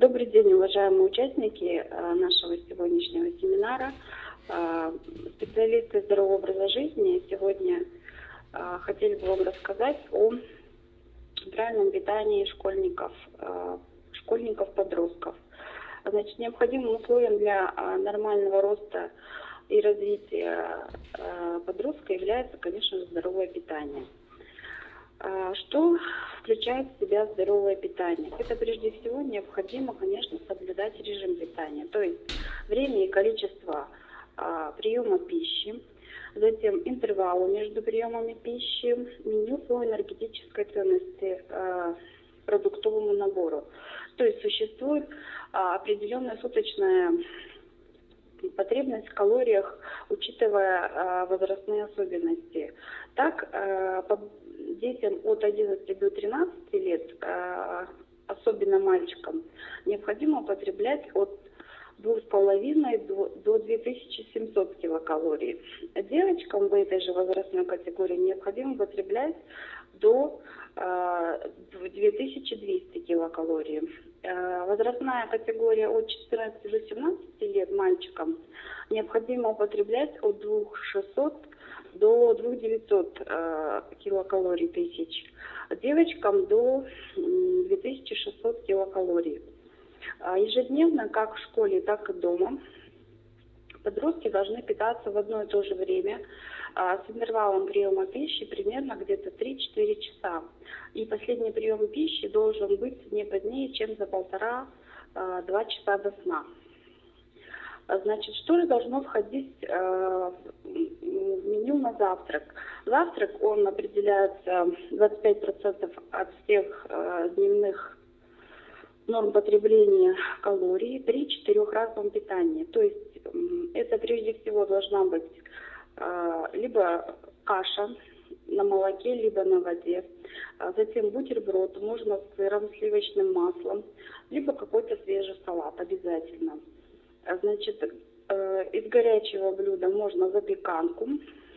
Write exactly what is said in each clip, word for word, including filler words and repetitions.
Добрый день, уважаемые участники нашего сегодняшнего семинара, специалисты здорового образа жизни. Сегодня хотели бы вам рассказать о правильном питании школьников, школьников-подростков. Значит, необходимым условием для нормального роста и развития подростка является, конечно же, здоровое питание. Что включает в себя здоровое питание? Это прежде всего необходимо, конечно, соблюдать режим питания, то есть время и количество а, приема пищи, затем интервалы между приемами пищи, меню по энергетической ценности а, продуктовому набору. То есть существует а, определенная суточная потребность в калориях, учитывая а, возрастные особенности. Так, а, по детям от одиннадцати до тринадцати лет, а, особенно мальчикам, необходимо употреблять от двух с половиной до, до двух тысяч семисот килокалорий. Девочкам в этой же возрастной категории необходимо употреблять до а, двух тысяч двухсот килокалорий. А, возрастная категория от четырнадцати до семнадцати лет мальчикам необходимо употреблять от двух тысяч шестисот до двух тысяч девятисот э, килокалорий тысяч, девочкам до двух тысяч шестисот килокалорий. А ежедневно, как в школе, так и дома, подростки должны питаться в одно и то же время а, с интервалом приема пищи примерно где-то три-четыре часа. И последний прием пищи должен быть не позднее, чем за полтора-два часа до сна. Значит, что же должно входить э, в меню на завтрак? Завтрак, он определяется двадцать пять процентов от всех э, дневных норм потребления калорий при четырехразовом питании. То есть э, это прежде всего должна быть э, либо каша на молоке, либо на воде, а затем бутерброд, можно с сыром, сливочным маслом, либо какой-то свежий салат обязательно. Значит, э, из горячего блюда можно запеканку.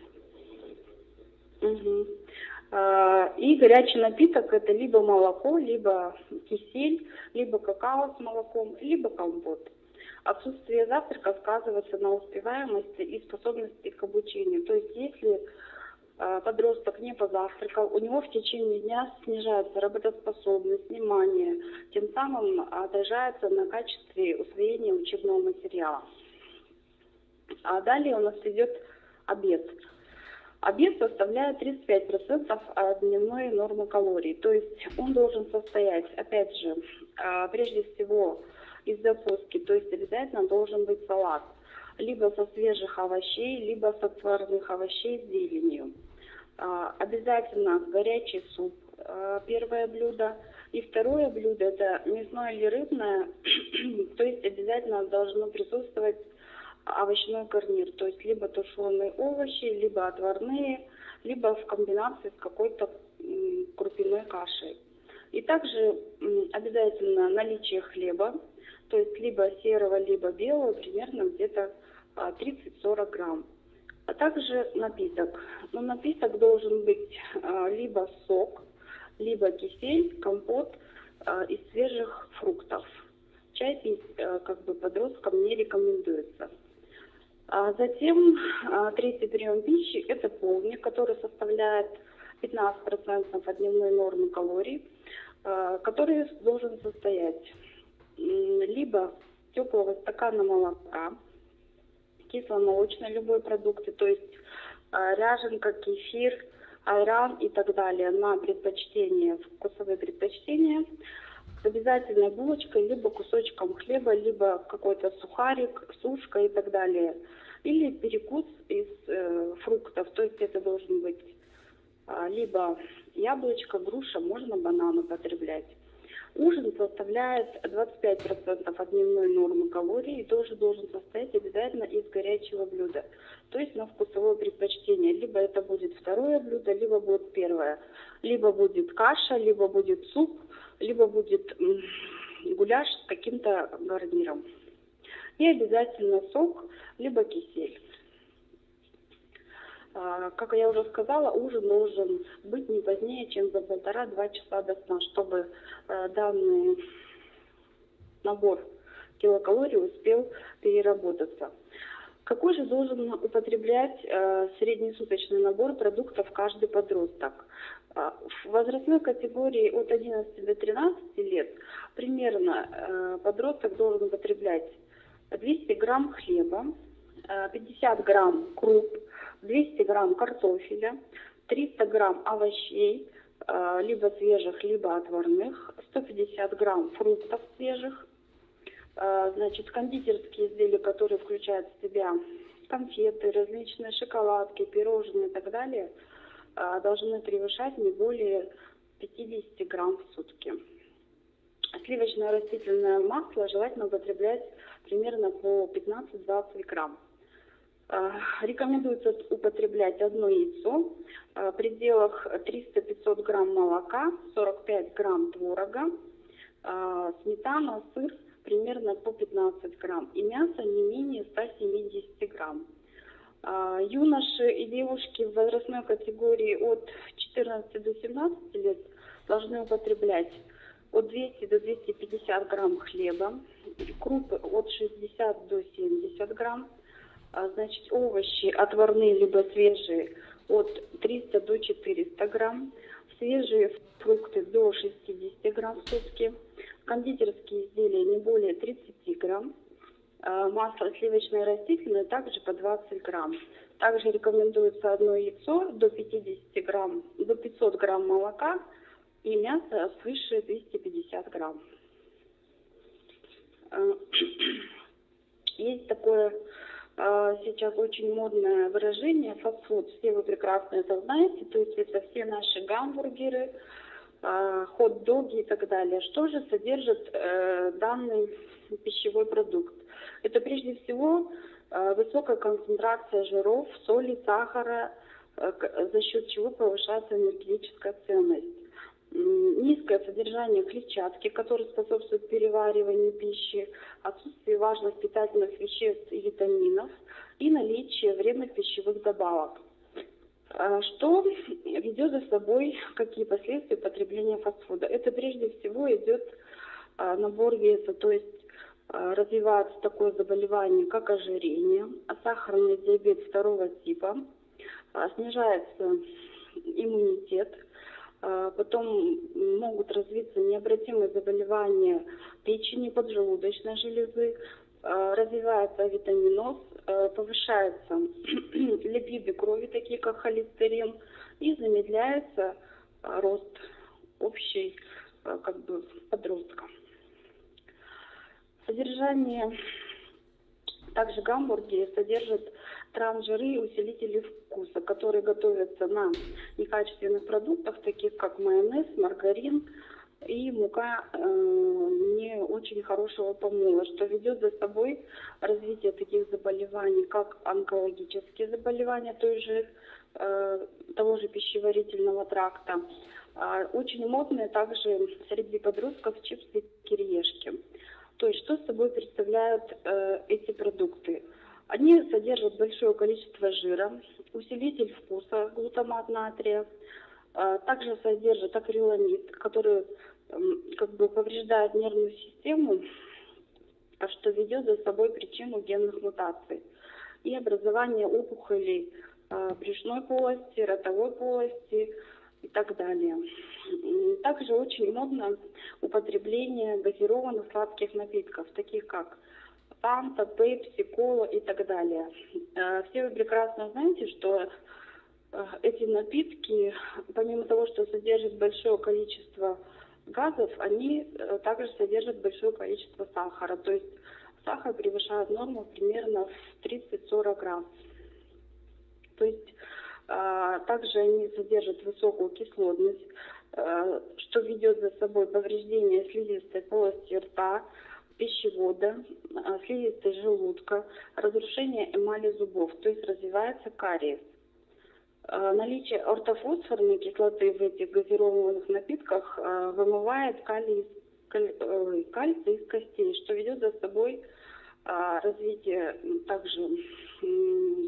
Угу. Э, и горячий напиток — это либо молоко, либо кисель, либо какао с молоком, либо компот. Отсутствие завтрака сказывается на успеваемости и способности к обучению. То есть, если э, подросток не позавтракал, у него в течение дня снижается работоспособность, внимание, тем самым отражается на качестве усвоения учебного материала. А далее у нас идет обед. Обед составляет тридцать пять процентов от дневной нормы калорий. То есть он должен состоять, опять же, прежде всего из закуски. То есть обязательно должен быть салат. Либо со свежих овощей, либо с отварных овощей с зеленью. Обязательно горячий суп, первое блюдо. И второе блюдо — это мясное или рыбное, то есть обязательно должно присутствовать овощной гарнир, то есть либо тушеные овощи, либо отварные, либо в комбинации с какой-то крупяной кашей. И также обязательно наличие хлеба, то есть либо серого, либо белого, примерно где-то тридцать-сорок грамм. А также напиток. Но напиток должен быть либо сок, либо кисель, компот э, из свежих фруктов. Чай пить э, как бы подросткам не рекомендуется. А затем э, третий прием пищи — это полдник, который составляет пятнадцать процентов от дневной нормы калорий, э, который должен состоять э, либо теплого стакана молока, кисломолочной любой продукты, то есть э, ряженка, кефир, айран и так далее на предпочтение, вкусовые предпочтения, с обязательной булочкой, либо кусочком хлеба, либо какой-то сухарик, сушка и так далее. Или перекус из э, фруктов, то есть это должен быть а, либо яблочко, груша, можно банан употреблять. Ужин составляет двадцать пять процентов от дневной нормы калорий и тоже должен состоять обязательно из горячего блюда. То есть на вкусовое предпочтение. Либо это будет второе блюдо, либо будет первое. Либо будет каша, либо будет суп, либо будет гуляш с каким-то гарниром. И обязательно сок, либо кисель. Как я уже сказала, ужин должен быть не позднее, чем за полтора-два часа до сна, чтобы данные набор килокалорий успел переработаться. Какой же должен употреблять э, среднесуточный набор продуктов каждый подросток? Э, в возрастной категории от одиннадцати до тринадцати лет примерно э, подросток должен употреблять двести грамм хлеба, э, пятьдесят грамм круп, двести грамм картофеля, триста грамм овощей, э, либо свежих, либо отварных, сто пятьдесят грамм фруктов свежих. Значит, кондитерские изделия, которые включают в себя конфеты, различные шоколадки, пирожные и так далее, должны превышать не более пятидесяти грамм в сутки. Сливочное растительное масло желательно употреблять примерно по пятнадцать-двадцать грамм. Рекомендуется употреблять одно яйцо, в пределах триста-пятьсот грамм молока, сорок пять грамм творога, сметана, сыр примерно по пятнадцать грамм и мясо не менее ста семидесяти грамм. Юноши и девушки в возрастной категории от четырнадцати до семнадцати лет должны употреблять от двухсот до двухсот пятидесяти грамм хлеба, крупы от шестидесяти до семидесяти грамм, значит, овощи отварные либо свежие от трёхсот до четырёхсот грамм, свежие фрукты до шестидесяти грамм в сутки, кондитерские изделия не более тридцати грамм, масло сливочное растительное также по двадцать грамм. Также рекомендуется одно яйцо до пятидесяти грамм, до пятисот грамм молока и мясо свыше двухсот пятидесяти грамм. Есть такое сейчас очень модное выражение фастфуд. Все вы прекрасно это знаете, то есть это все наши гамбургеры, хот-доги и так далее. Что же содержит э, данный пищевой продукт? Это прежде всего э, высокая концентрация жиров, соли, сахара, э, за счет чего повышается энергетическая ценность. Низкое содержание клетчатки, которое способствует перевариванию пищи, отсутствие важных питательных веществ и витаминов и наличие вредных пищевых добавок. Что ведет за собой, какие последствия потребления фастфуда? Это прежде всего идет набор веса, то есть развивается такое заболевание, как ожирение, сахарный диабет второго типа, снижается иммунитет, потом могут развиться необратимые заболевания печени, поджелудочной железы, развивается авитаминоз, повышается липиды крови, такие как холестерин, и замедляется рост общий как бы подростка. Содержание также гамбургеры содержат трансжиры и усилители вкуса, которые готовятся на некачественных продуктах, таких как майонез, маргарин и мука э, не очень хорошего помола, что ведет за собой развитие таких заболеваний, как онкологические заболевания той же, э, того же пищеварительного тракта. Э, очень модные также среди подростков чипсы и кириешки. То есть что собой представляют э, эти продукты? Они содержат большое количество жира, усилитель вкуса, глутамат натрия, э, также содержат акриламид, который э, как бы повреждает нервную систему, что ведет за собой причину генных мутаций и образование опухолей э, брюшной полости, ротовой полости и так далее. Также очень модно употребление газированных сладких напитков, таких как фанта, пепси, кола и так далее. Все вы прекрасно знаете, что эти напитки, помимо того, что содержат большое количество газов, они также содержат большое количество сахара. То есть сахар превышает норму примерно в тридцать-сорок грамм. То есть также они содержат высокую кислотность, что ведет за собой повреждение слизистой полости рта, пищевода, слизистой желудка, разрушение эмали зубов, то есть развивается кариес. Наличие ортофосфорной кислоты в этих газированных напитках вымывает калий, кальций из костей, что ведет за собой развитие также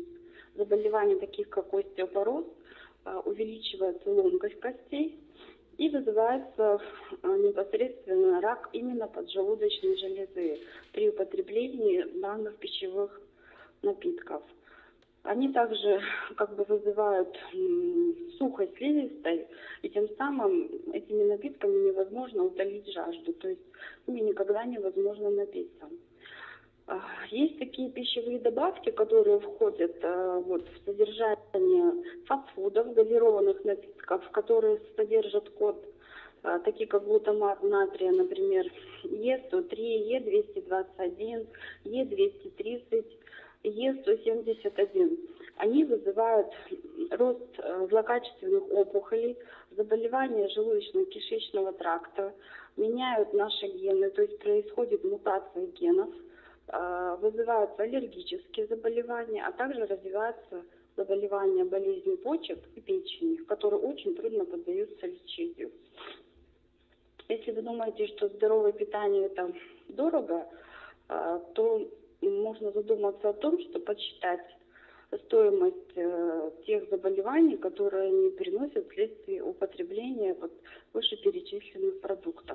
заболеваний, таких как остеопороз, увеличивается ломкость костей и вызывается э, непосредственно рак именно поджелудочной железы при употреблении данных пищевых напитков. Они также как бы вызывают м, сухость слизистой, и тем самым этими напитками невозможно утолить жажду, то есть ими никогда невозможно напиться. А, Есть такие пищевые добавки, которые входят э, вот, в содержание фастфудов, газированных напитков, которые содержат код, э, такие как глутамат натрия, например, Е сто три, Е двести двадцать один, Е двести тридцать, Е сто семьдесят один. Они вызывают рост э, злокачественных опухолей, заболевания желудочно-кишечного тракта, меняют наши гены, то есть происходит мутация генов, э, вызываются аллергические заболевания, а также развиваются заболевания болезни почек и печени, которые очень трудно поддаются лечению. Если вы думаете, что здоровое питание это дорого, э, то можно задуматься о том, что подсчитать стоимость э, тех заболеваний, которые они переносят вследствие употребления вот, вышеперечисленных продуктов.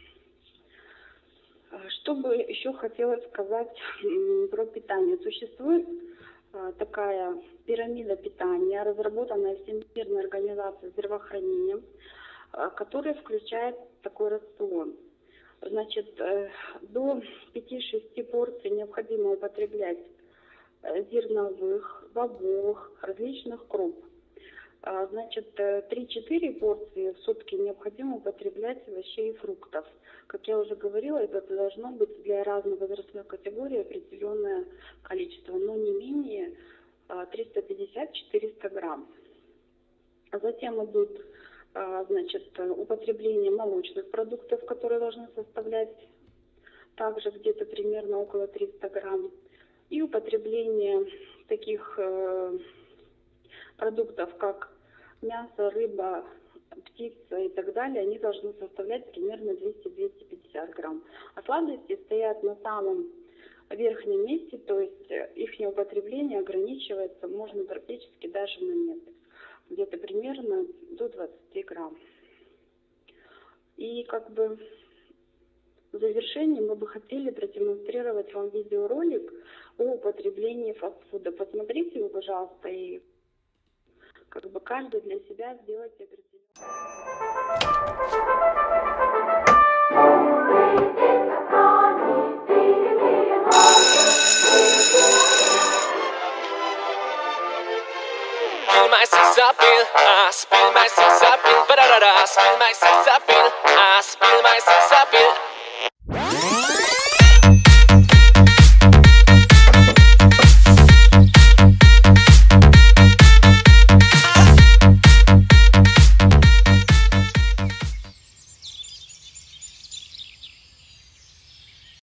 Что бы еще хотелось сказать м, про питание. Существует э, такая пирамида питания, разработанная Всемирной организацией здравоохранения, э, которая включает такой рацион. Значит, до пяти-шести порций необходимо употреблять зерновых, бобовых, различных круп. Значит, три-четыре порции в сутки необходимо употреблять овощей и фруктов. Как я уже говорила, это должно быть для разной возрастной категории определенное количество, но не менее триста пятьдесят - четыреста грамм. Затем идут значит, употребление молочных продуктов, которые должны составлять также где-то примерно около триста грамм. И употребление таких э, продуктов, как мясо, рыба, птица и так далее, они должны составлять примерно двести - двести пятьдесят грамм. А сладости стоят на самом верхнем месте, то есть их употребление ограничивается, можно практически даже на нет. Где-то примерно до двадцати грамм. И как бы в завершении мы бы хотели продемонстрировать вам видеоролик о употреблении фастфуда. Посмотрите его, пожалуйста, и как бы каждый для себя сделайте определенное. Spill my sex appeal, ah, spill my sex appeal, ba-da-da-da, spill my sex appeal, ah, spill my sex appeal.